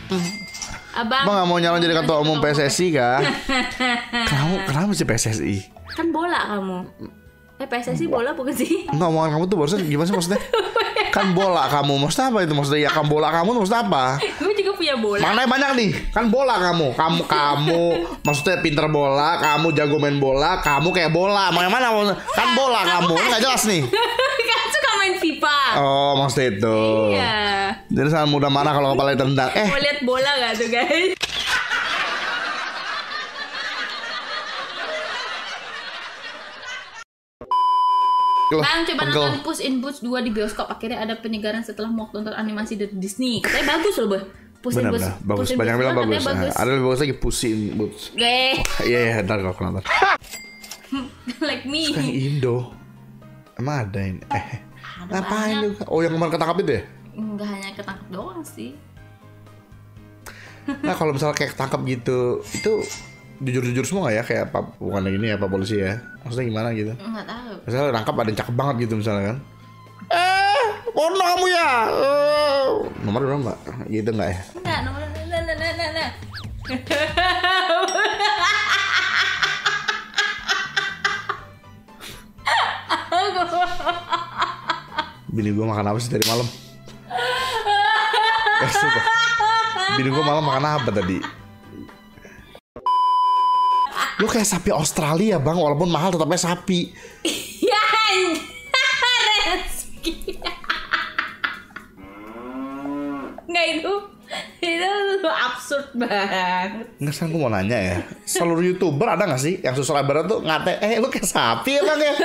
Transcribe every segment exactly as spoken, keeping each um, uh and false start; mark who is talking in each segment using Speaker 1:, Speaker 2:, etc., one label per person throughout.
Speaker 1: Abang,
Speaker 2: Abang gak mau nyalon jadi ketua umum P S S I kah? Kamu kenapa sih P S S I?
Speaker 1: kan bola kamu. Eh P S S I bola bukan sih?
Speaker 2: Enggak, omongan kamu tuh barusan gimana sih maksudnya? Kan bola kamu, maksudnya apa itu maksudnya? Ya kan bola kamu tuh maksudnya apa?
Speaker 1: Gue juga punya bola.
Speaker 2: Mana yang banyak nih? Kan bola kamu, kamu kamu maksudnya pinter bola, kamu jago main bola, kamu kayak bola. Mau yang mana? Kan bola kamu, nggak jelas nih.
Speaker 1: Kan suka main FIFA.
Speaker 2: Oh, maksudnya itu.
Speaker 1: Iya.
Speaker 2: Jadi sangat mudah marah kalau kepala tendang. Eh,
Speaker 1: Mau lihat bola gak tuh guys?
Speaker 2: loh,
Speaker 1: Bang, coba
Speaker 2: pegel.
Speaker 1: nonton Puss in Boots dua di bioskop. Akhirnya ada penyegaran setelah mau nonton animasi dari Disney. Katanya bagus loh, Bah. Puss in
Speaker 2: Benar,
Speaker 1: Boots.
Speaker 2: benar, bagus.
Speaker 1: Puss in
Speaker 2: Banyak
Speaker 1: Boots
Speaker 2: bilang
Speaker 1: dua
Speaker 2: bagus.
Speaker 1: katanya bagus.
Speaker 2: Ada lebih bagus lagi Pusin Boots.
Speaker 1: Geh,
Speaker 2: Iya, iya, ntar kalau nonton.
Speaker 1: like me.
Speaker 2: Suka yang Indo. Emang ada ini? Eh,
Speaker 1: Ada
Speaker 2: ngapain
Speaker 1: banyak.
Speaker 2: juga? Oh, yang kemarin ketangkap itu ya?
Speaker 1: Enggak hanya ketangkep doang sih.
Speaker 2: Nah, kalau misalnya kayak ketangkap gitu, itu jujur-jujur semua nggak ya? Kayak apa, bukan ini ya, Pak Polisi ya? Maksudnya gimana gitu?
Speaker 1: Enggak tahu.
Speaker 2: Misalnya nangkap ada yang cakep banget gitu misalnya kan? Eh, porno kamu ya? Eh, nomor berapa mbak? Gitu nggak ya?
Speaker 1: Enggak, nomor nah nah nah nah. nah.
Speaker 2: Bini gue makan apa sih tadi malam? Eh, sumpah. Bini gue malam makan apa tadi? Lu kayak sapi Australia bang, walaupun mahal tetapnya sapi.
Speaker 1: Ya, Reski. Enggak itu. Itu absurd banget.
Speaker 2: Nggak, sekarang gue mau nanya ya, seluruh YouTuber ada nggak sih yang subscriber tuh ngate, eh lu kayak sapi ya bang ya?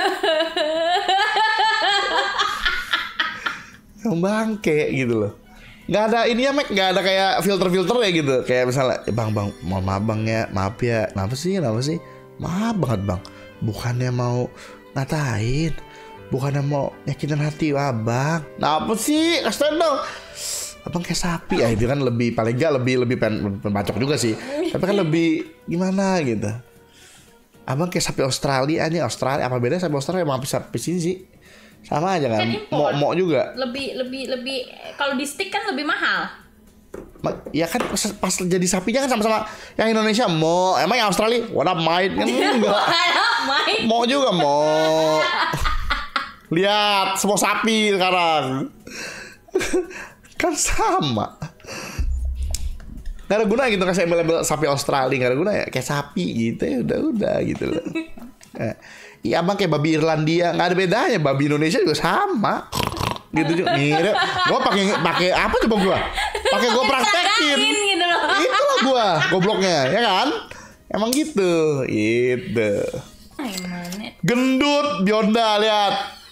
Speaker 2: Yang bangke gitu loh. Nggak ada ini ya Mek, nggak ada kayak filter-filter ya gitu. Kayak misalnya, eh, bang bang, mohon maaf bang ya, maaf ya, kenapa sih, kenapa sih? Maaf banget bang, bukannya mau ngatain, bukannya mau nyakitin hati abang. Nah apa sih, kasih dong. Abang kayak sapi ya, itu kan lebih paling gak lebih lebih pen, pembacok juga sih. Tapi kan lebih gimana gitu. Abang kayak sapi Australia aja, Australia apa bedanya sapi Australia sama sapi sini sih? Sama aja kan,
Speaker 1: Kan
Speaker 2: mau mau juga.
Speaker 1: Lebih lebih lebih kalau di stick kan lebih mahal.
Speaker 2: Ma- Ya kan pas, pas jadi sapinya kan sama-sama yang Indonesia mau, emang yang Australia what up mate kan enggak.
Speaker 1: Main.
Speaker 2: Mau juga mau. Lihat semua sapi sekarang. Kan sama. Gak ada guna gitu kasih label sapi Australia, gak ada guna ya, kayak sapi gitu ya, udah-udah gitu loh. Eh, Iya abang kayak babi Irlandia, nggak ada bedanya, babi Indonesia juga sama. Gitu juga mirip. Gua pakai pakai apa coba gua? Pakai gua praktekin.
Speaker 1: Gitu loh.
Speaker 2: Itulah gua gobloknya, ya kan? Emang gitu. Itu.
Speaker 1: Ay, manet.
Speaker 2: Gendut Bionda lihat.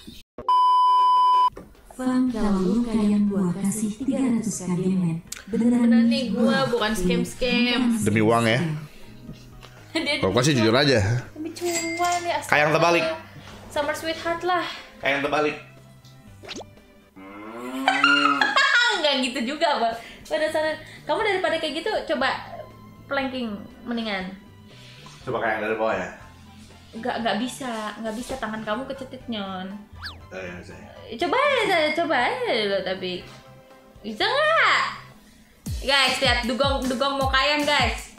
Speaker 3: Fang dalam luka yang gua kasih tiga ratus k diamond. Beneran
Speaker 1: Bener nih gua bukan scam-scam.
Speaker 2: Demi uang ya.
Speaker 1: Dia
Speaker 2: Kalau gua sih jujur aja.
Speaker 1: demi cuan ya.
Speaker 2: Kayak yang terbalik.
Speaker 1: Summer sweetheart lah.
Speaker 2: Kayak yang terbalik.
Speaker 1: Enggak gitu juga, Bang. Pada saat kamu daripada kayak gitu coba planking mendingan.
Speaker 2: Coba kayak yang dari bawah ya.
Speaker 1: Enggak enggak bisa, enggak bisa tangan kamu kecetit nyon.
Speaker 2: Oh, iya, bisa.
Speaker 1: Coba aja, coba aja dulu tapi bisa nggak? Guys, lihat dugong dugong mau kayang guys.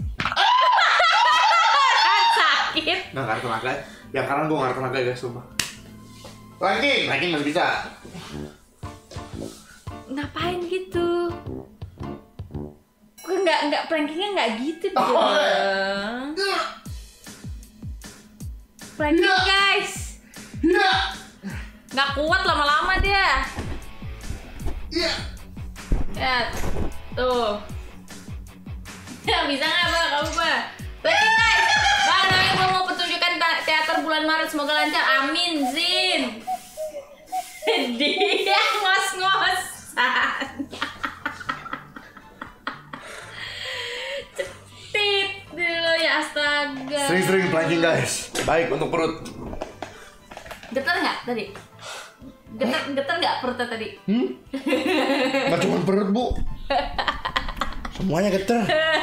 Speaker 1: Sakit.
Speaker 2: Nggak ngerti tenaga. Yang kanan gua ngerti tenaga guys, sumpah. Ranking, ranking masih bisa.
Speaker 1: Ngapain gitu? Gue nggak nggak prankingnya nggak gitu dong.
Speaker 2: Oh,
Speaker 1: Pranking guys.
Speaker 2: Iya.
Speaker 1: Nggak kuat lama-lama dia.
Speaker 2: Iya.
Speaker 1: Ya, tuh. Ya bisa nggak bang, kamu bang? Pranking guys. Bang, namanya gue mau pertunjukan teater bulan Maret, semoga lancar. Amin, Zin. Dia ngos-ngosan. Cetit dulu ya, astaga.
Speaker 2: Sering-sering planking guys. Baik untuk perut.
Speaker 1: Getar nggak tadi? Getar, getar nggak perutnya tadi?
Speaker 2: Hmm? Nggak cuma perut bu. Semuanya getar.